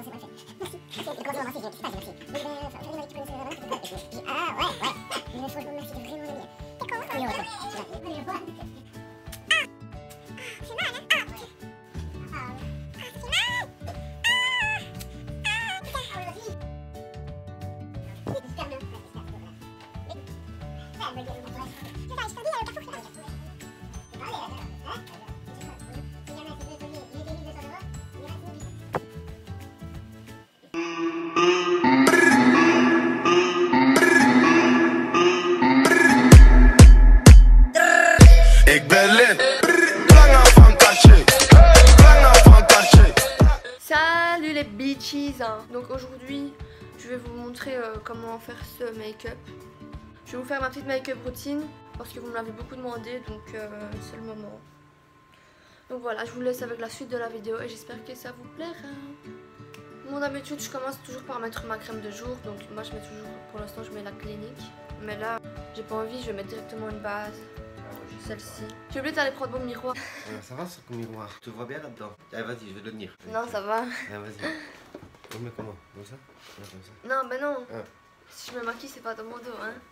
Salut les bitches, hein. Donc aujourd'hui je vais vous montrer comment faire ce make-up. Je vais vous faire ma petite make-up routine parce que vous me l'avez beaucoup demandé, donc c'est le moment. Donc voilà, je vous laisse avec la suite de la vidéo et j'espère que ça vous plaira. Bon, d'habitude je commence toujours par mettre ma crème de jour, donc moi je mets toujours, pour l'instant je mets la Clinique, mais là j'ai pas envie, je vais mettre directement une base. Celle-ci. J'ai oublié d'aller prendre mon miroir. Ça va, ce miroir? Tu te vois bien là-dedans? Allez, vas-y, je vais le tenir. Non, ça va. Allez, vas-y. On met comment? Comme ça? Ouais, comme ça. Non, ben non. Ah. Si je me maquille, c'est pas dans mon dos, hein.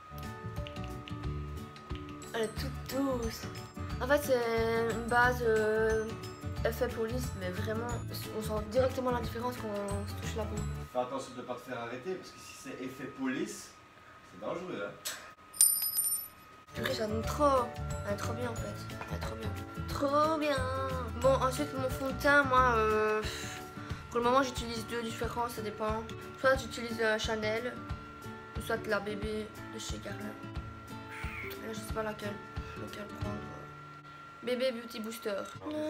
Elle est toute douce. En fait, c'est une base effet police, mais vraiment, on sent directement la différence quand on se touche la peau. Fais attention de ne pas te faire arrêter, parce que si c'est effet police, c'est dangereux, hein. Purée, j'aime trop. Elle est trop bien en fait. Elle est trop bien. Trop bien. Bon, ensuite mon fond de teint, moi, pour le moment j'utilise deux différents, ça dépend. Soit j'utilise Chanel, ou soit la bébé de chez Guerlain. Là, je sais pas laquelle prendre. Bébé Beauty Booster.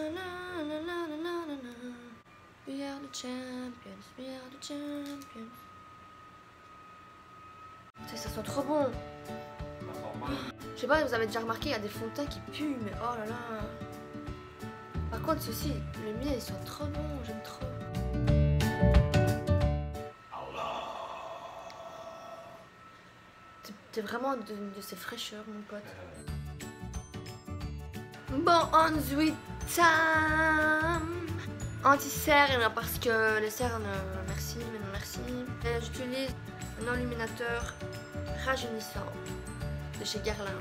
We are the champions, we are the champions. Ça sent trop bon. Je sais pas, vous avez déjà remarqué, il y a des fonds de teint qui puent, mais oh là là. Par contre, ceux-ci, le mien, ils sont trop bons, j'aime trop. T'es vraiment de ces fraîcheurs, mon pote. Bon, ensuite, anti-cerne, parce que les cernes, merci, mais non merci. J'utilise un illuminateur rajeunissant de chez Guerlain.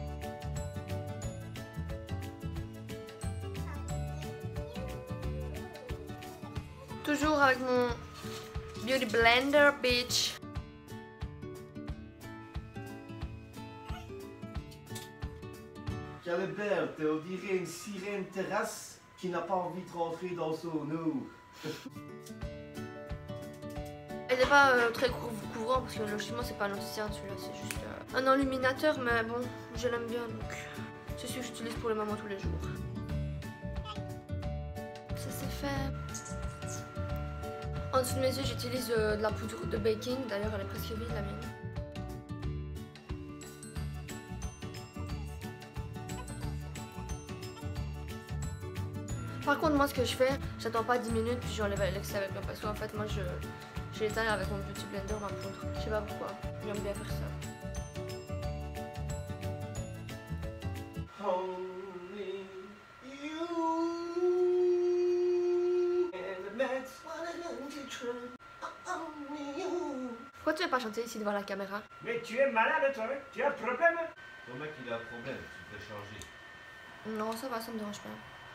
Toujours avec mon Beauty Blender, bitch. Quelle belle, on dirait une sirène terrasse qui n'a pas envie de rentrer dans son eau. Elle n'est pas très couvrant parce que logiquement c'est pas un anti-cerne celui-là, c'est juste un illuminateur, mais bon, je l'aime bien donc c'est celui que j'utilise pour le moment tous les jours. Ça c'est fait. En dessous de mes yeux j'utilise de la poudre de baking, d'ailleurs elle est presque vide la mienne. Par contre moi ce que je fais, j'attends pas 10 minutes puis j'enlève l'excès avec moi parce qu'en fait moi je l'éteins avec mon Beauty Blender, ma poudre. Je sais pas pourquoi, j'aime bien faire ça. Pourquoi tu veux pas chanter ici devant la caméra? Mais tu es malade toi, tu as un problème? Ton mec il a un problème, tu peux changer. Non, ça va, ça me dérange pas.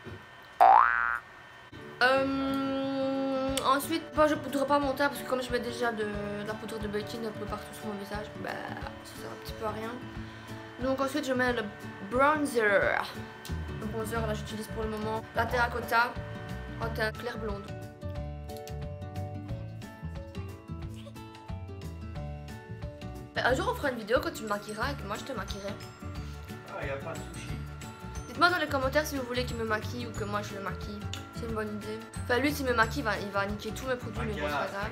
Ensuite, moi je poudre pas mon teint parce que comme je mets déjà de la poudre de baking un peu partout sur mon visage, bah ça sert un petit peu à rien. Donc ensuite je mets le bronzer. Le bronzer là j'utilise pour le moment la terracotta en teint clair blonde. Un jour on fera une vidéo quand tu me maquilleras et que moi je te maquillerai. Ah, y a pas de sushi. Dites-moi dans les commentaires si vous voulez qu'il me maquille ou que moi je le maquille. C'est une bonne idée. Enfin lui s'il me maquille il va niquer tous mes produits, mais bon c'est pas grave.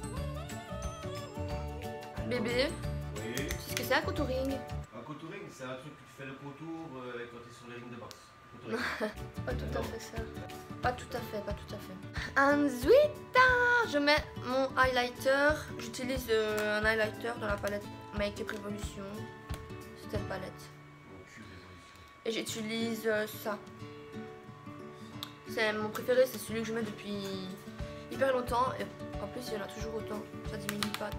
Bébé, Oui. tu sais ce que c'est un contouring? Un contouring, c'est un truc que tu fais le contour quand tu es sur les lignes de boxe. Pas tout à fait ça. Pas tout à fait, pas tout à fait. Ensuite, je mets mon highlighter. J'utilise un highlighter dans la palette Make-up Revolution. C'est cette palette. Et j'utilise ça. C'est mon préféré, c'est celui que je mets depuis hyper longtemps et en plus il y en a toujours autant, ça diminue pas.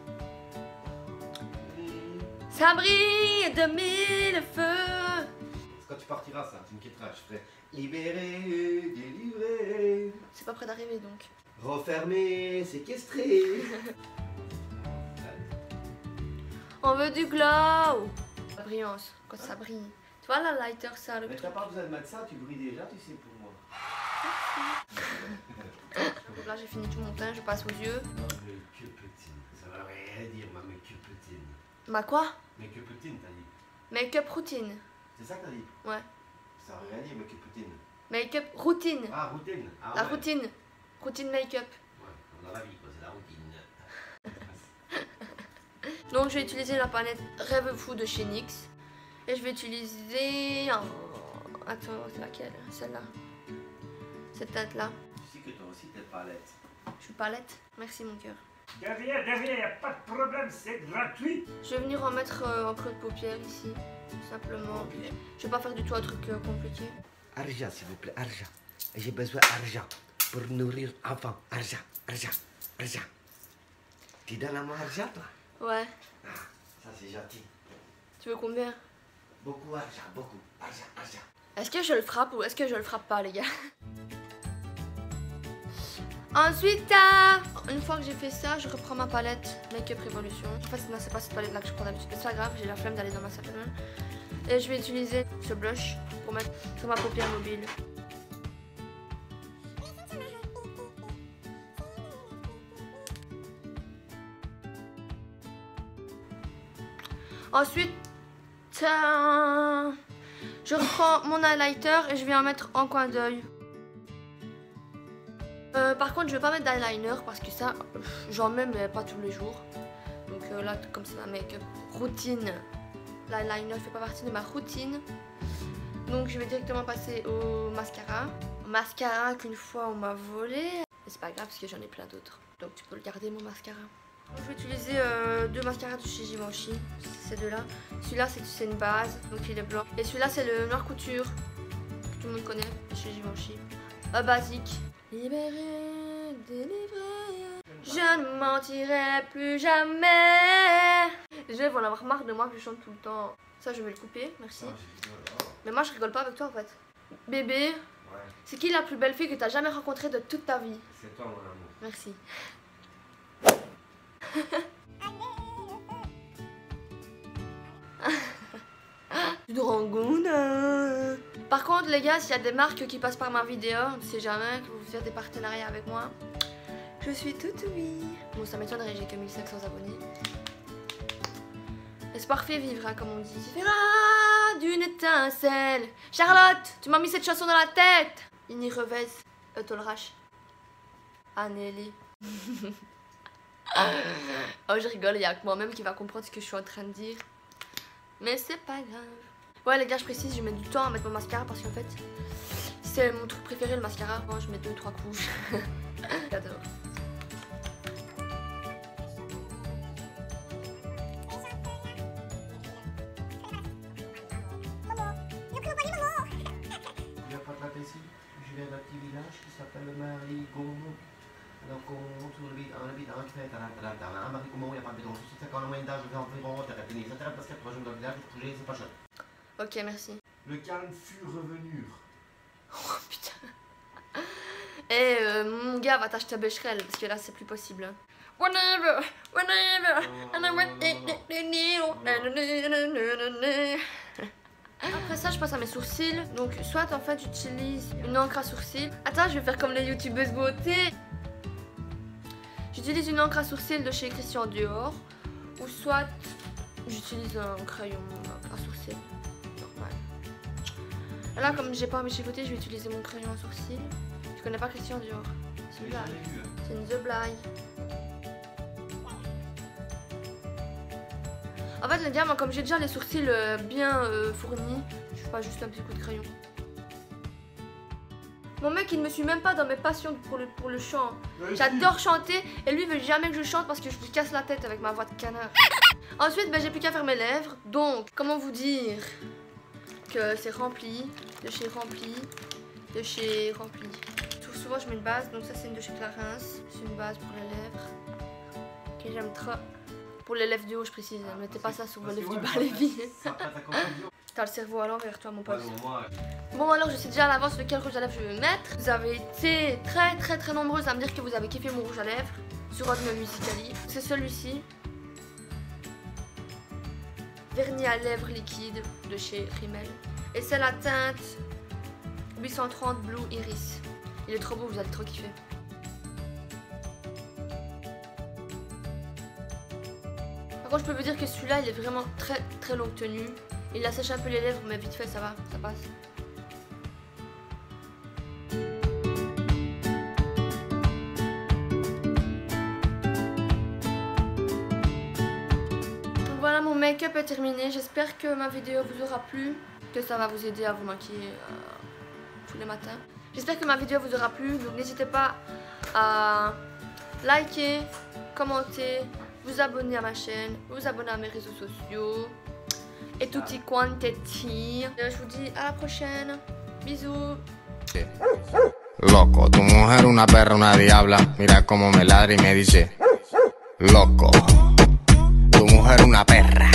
Ça brille de mille feux. Quand tu partiras, ça, tu me quitteras, je ferai libéré, délivré. C'est pas près d'arriver donc. Refermé, séquestré. On veut du glow. La brillance, quand ça brille. Tu vois la lighter, ça le Mais truc. t'as pas besoin de mettre ça, tu brilles déjà, tu sais, pour moi. Donc là j'ai fini tout mon teint, je passe aux yeux. Make-upetine, ça va rien dire ma make-upetine. Ma quoi? Make-upetine, t'as dit. Make-up routine. C'est ça que t'as dit? Ouais. Ça veut rien dire make-upetine. Make-up routine. Ah, routine. Ah, La ouais. routine. Routine make-up. Ouais, comme dans la vie, quoi, c'est la routine. Donc je vais utiliser la palette Rêve Fou de chez NYX. Et je vais utiliser... Attends, c'est laquelle? Celle-là. Cette teinte-là. Tu sais que toi aussi t'es palette. Je suis palette. Merci mon cœur. De rien, y a pas de problème, c'est gratuit. Je vais venir en mettre en creux de paupière ici. Tout simplement. Je vais pas faire du tout un truc compliqué. Argent, s'il vous plaît, argent. J'ai besoin d'argent pour nourrir enfant. Argent, argent, argent. Tu donnes à moi argent, toi? Ouais. Ah, ça c'est gentil. Tu veux combien? Beaucoup argent, beaucoup. Argent, argent. Est-ce que je le frappe ou est-ce que je le frappe pas, les gars? Ensuite, une fois que j'ai fait ça, je reprends ma palette Make-up Revolution. En fait, non, c'est pas cette palette là que je prends d'habitude. C'est pas grave, j'ai la flemme d'aller dans ma salle de bain. Et je vais utiliser ce blush pour mettre sur ma paupière mobile. Ensuite, je reprends mon highlighter et je vais en mettre en coin d'œil. Par contre, je vais pas mettre d'eyeliner parce que ça, j'en mets mais pas tous les jours. Donc là, comme c'est ma make-up routine, l'eyeliner fait pas partie de ma routine. Donc je vais directement passer au mascara. Mascara qu'une fois on m'a volé. Mais c'est pas grave parce que j'en ai plein d'autres. Donc tu peux le garder mon mascara. Je vais utiliser deux mascaras de chez Givenchy, ces deux-là. Celui-là c'est une base, donc il est blanc. Et celui-là c'est le Noir Couture, que tout le monde connaît, de chez Givenchy. Basique. Libéré, délivré, je ne mentirai plus jamais. Les gens vont en avoir marre de moi que je chante tout le temps. Ça je vais le couper, merci. Mais moi je rigole pas avec toi en fait. Bébé, Ouais, c'est qui la plus belle fille que t'as jamais rencontrée de toute ta vie? c'est toi mon amour. Merci. Dragouna. Par contre les gars, s'il y a des marques qui passent par ma vidéo, on ne sait jamais, que vous faites des partenariats avec moi, je suis toute oui. Bon, ça m'étonnerait, j'ai que 1500 abonnés. Espoir fait vivre, hein, comme on dit. Ah, d'une étincelle. Charlotte, tu m'as mis cette chanson dans la tête. Ini Revez, Tolrache. Anneli. Oh, je rigole, il y a que moi-même qui va comprendre ce que je suis en train de dire. Mais c'est pas grave. Ouais, les gars, je précise, je mets du temps à mettre mon mascara parce qu'en fait, c'est mon truc préféré, le mascara. Bon, je mets 2-3 couches. J'adore. Je viens pas te ici. Je viens d'un petit village qui s'appelle Marigot. Donc on trouve un habitant qui fait un Marigot, il n'y a pas de béton. Si c'est quand le moyen d'âge de environ, t'as retenu. Ça t'arrête parce qu'il y a 3 jours dans le village, pour bouger, c'est pas cher. Ok, merci. Le calme fut revenu. Oh putain. Eh, mon gars, va t'acheter un Becherel parce que là, c'est plus possible. Whenever. Après ça, je passe à mes sourcils. Donc, soit en fait, j'utilise une encre à sourcils. Attends, je vais faire comme les youtubeuses beauté. J'utilise une encre à sourcils de chez Christian Dior. Ou soit, j'utilise un crayon à sourcils. Normal. Là, comme j'ai pas mes chicotés, je vais utiliser mon crayon à sourcils. Je connais pas Christian Dior. C'est une blague. C'est une blague. En fait, les gars, moi, comme j'ai déjà les sourcils bien fournis, je fais pas juste un petit coup de crayon. Mon mec, il ne me suit même pas dans mes passions pour le chant. J'adore chanter et lui, il veut jamais que je chante parce que je lui casse la tête avec ma voix de canard. Ensuite, ben, j'ai plus qu'à faire mes lèvres. Donc, comment vous dire que c'est rempli, de chez rempli, de chez rempli. Tout pour souvent je mets une base. Donc ça c'est une de chez Clarins. C'est une base pour les lèvres. Que j'aime trop. Pour les lèvres du haut je précise. Ne mettez pas ça sur vos lèvres du bas les filles. T'as le cerveau à l'envers toi mon pote. Bon alors je sais déjà à l'avance de quel rouge à lèvres je vais mettre. Vous avez été très nombreuses à me dire que vous avez kiffé mon rouge à lèvres sur Hotmail Musicali. C'est celui-ci. Vernis à lèvres liquide de chez Rimmel. Et c'est la teinte 830 Blue Iris. Il est trop beau, vous allez trop kiffer. Par contre je peux vous dire que celui-là il est vraiment très longue tenue. Il assèche un peu les lèvres mais vite fait ça va, ça passe. Donc voilà, mon make-up est terminé. J'espère que ma vidéo vous aura plu, que ça va vous aider à vous maquiller tous les matins. J'espère que ma vidéo vous aura plu, donc n'hésitez pas à liker, commenter, vous abonner à ma chaîne, vous abonner à mes réseaux sociaux et tutti quanti. Je vous dis à la prochaine, bisous. Loco, tu mujer una perra, una diabla, mira como me ladra y me dice, loco, tu mujer una perra.